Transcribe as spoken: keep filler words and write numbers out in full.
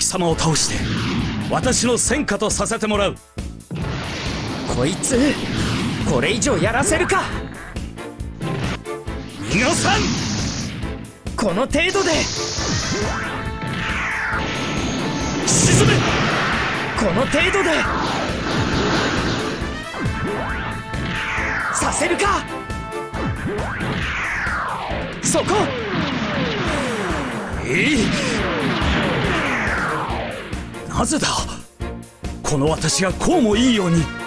様を倒して私の戦果とさせてもらう。 こいつこれ以上やらせるか。 逃がさん。 この程度で沈め。 この程度でさせるか。そこ。 えい。なぜだ。この私がこうもいいように。